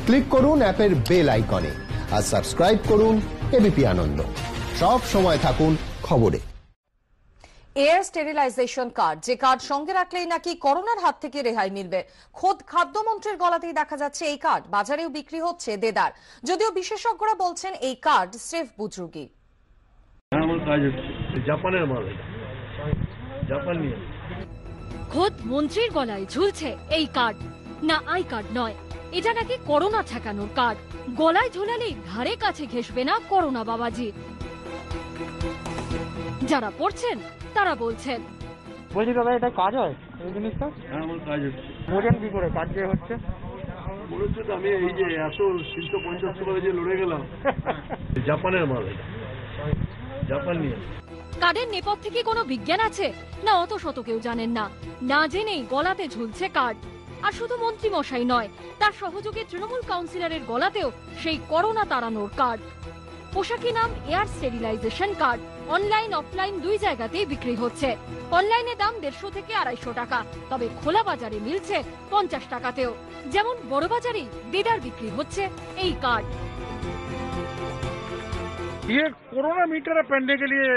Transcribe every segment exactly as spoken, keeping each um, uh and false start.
Click করুন অ্যাপের bell আইকনে আর সাবস্ক্রাইব করুন এবিপি আনন্দ। সব সময় থাকুন খবরে। এয়ার স্টেরিলাইজেশন কার্ড, যে কার্ড সঙ্গে রাখলেই নাকি করোনার হাত থেকে রেহাই মিলবে। খোদ খাদ্যমন্ত্রীর গলাতেই দেখা যাচ্ছে এই কার্ড বাজারেও বিক্রি হচ্ছে দেদার। যদিও বিশেষজ্ঞরা বলছেন এই কার্ড স্রেফ বুজরুগি। জাপানের মাল, জাপান নিয়ে। খোদ মন্ত্রীর গলায় ঝুলছে এই কার্ড, না আই কার্ড নয়, এটা নাকি করোনা ঠেকানোর কার্ড। গলায় ঝোলালেই ধারে কাছে ঘেসবে না করোনা বাবাজি। যারা পড়ছেন তারা বলছেন, বলছি দাদা এটা কাজ হয় এই জিনিসটা? হ্যাঁ আমার কাজ হচ্ছে। বোঝেন কি করে কাজ যে হচ্ছে? বলেছে তো আমি এই যে এত তিনশো পঞ্চাশ টাকা যে লড়ে গেলাম। জাপানের মাল, জাপান নিয়ে। কার্ডের নেপথ্যে কি কোনো বিজ্ঞান আছে, না অত শত কেউ জানেন না। না জেনেই গলাতে ঝুলছে কার্ড। আর শুধু মন্ত্রী মশাই নয়, তার সহযোগী তৃণমূল কাউন্সিলরের গলাতেও সেই করোনা তাড়ানোর কার্ড। পোশাকি নাম air sterilization card. Online offline দুই জায়গাতেই বিক্রি হচ্ছে। অনলাইনে দাম দেড়শো থেকে আড়াইশো টাকা, তবে খোলা বাজারে মিলছে পঞ্চাশ টাকাতেও। যেমন বড় বাজারেই দেদার বিক্রি হচ্ছে এই কার্ড। ये कोरोना मीटर पहनने के लिए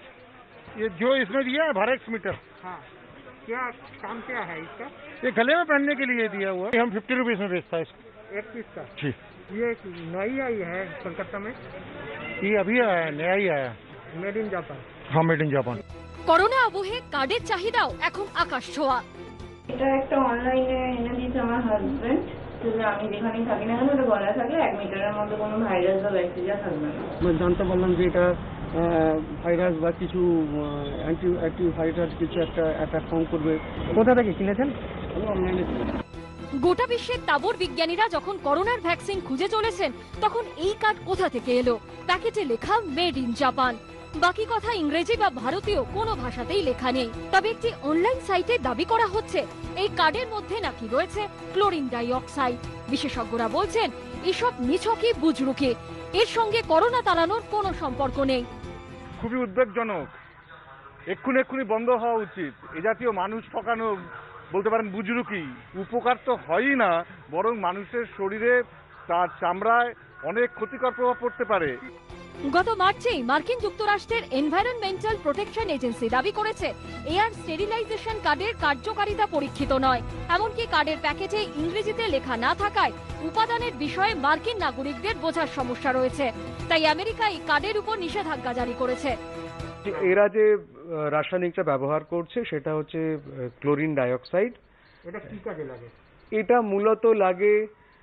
ये जो इसमें दिया है भारत मीटर। हाँ, क्या काम क्या है इसका? ये गले में पहनने के लिए दिया हुआ है। हम फिफ्टी रुपीज में बेचता है इसको, एक पीस का। जी, ये नई आई है कलकत्ता में, ये अभी आया है, नया ही आया, मेड इन जापान। हाँ, मेड इन जापान। করোনা আবহে কার্ডের চাহিদাও এখন আকাশ ছোঁয়া। এটা একটা অনলাইনে এনে দিয়েছে আমার হাজবেন্ড। আমি যেখানেই থাকি না কেন ওটা গলা থাকলে এক মিটারের মধ্যে কোনো ভাইরাস বা ব্যাকটেরিয়া থাকবে না। আমি জানতে পারলাম যে এটা ভাইরাস বা কিছু অ্যান্টি অ্যান্টিভাইরাস কিছু একটা অ্যাটাক কম করবে। কোথা থেকে কিনেছেন? আমি অনলাইনে। গোটা বিশ্বের তাবর বিজ্ঞানীরা যখন করোনার ভ্যাকসিন খুঁজে চলেছেন, তখন এই কার্ড কোথা থেকে এলো? প্যাকেটে লেখা মেড ইন জাপান। বাকি কথা ইংরেজি বা ভারতীয় কোনো ভাষাতেই লেখা নেই। তবে একটি অনলাইন সাইটে দাবি করা হচ্ছে এই কার্ডের মধ্যে নাকি রয়েছে ক্লোরিন ডাই অক্সাইড। বিশেষজ্ঞরা বলছেন এসব নিছকই বুজরুকি, এর সঙ্গে করোনা তাড়ানোর কোনো সম্পর্ক নেই। খুবই উদ্বেগজনক, এক্ষুনি এক্ষুনি বন্ধ হওয়া উচিত। এ জাতীয় মানুষ ঠকানো বলতে পারেন বুজরুকি। উপকার তো হয়ই না, বরং মানুষের শরীরে তার চামড়ায় অনেক ক্ষতিকর প্রভাব পড়তে পারে। গত মার্চেই মার্কিন যুক্তরাষ্ট্রের এনভায়রনমেন্টাল প্রোটেকশন এজেন্সি দাবি করেছে এয়ার স্টেরিলাইজেশন কার্ডের কার্যকারিতা পরীক্ষিত নয়। এমনকি কার্ডের প্যাকেজে ইংরেজিতে লেখা না থাকায় উপাদানের বিষয়ে মার্কিন নাগরিকদের বোঝার সমস্যা রয়েছে। তাই আমেরিকা এই কার্ডের উপর নিষেধাজ্ঞা জারি করেছে। এরা যে রাসায়নিকটা ব্যবহার করছে সেটা হচ্ছে ক্লোরিন ডাইঅক্সাইড। এটা কি কাজে লাগে? এটা মূলত লাগে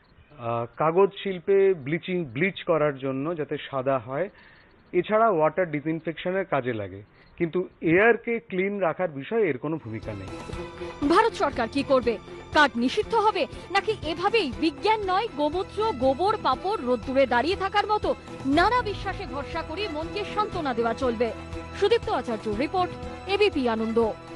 কাগজ শিল্পে ব্লিচিং ব্লিচ করার জন্য, যাতে সাদা হয়। এছাড়া ওয়াটার ডিসইনফেকশনের কাজে লাগে, কিন্তু এয়ারকে ক্লিন রাখার বিষয়ে এর কোনো ভূমিকা নেই। ভারত সরকার কি করবে? কার্ড নিষিদ্ধ হবে, নাকি এভাবেই বিজ্ঞান নয় গোমূত্র গোবর পাপড় রোদ্দুরে দাঁড়িয়ে থাকার মতো নানা বিশ্বাসে ভরসা করে মনকে সান্ত্বনা দেওয়া চলবে? সুদীপ্ত আচার্য রিপোর্ট, এবিপি আনন্দ।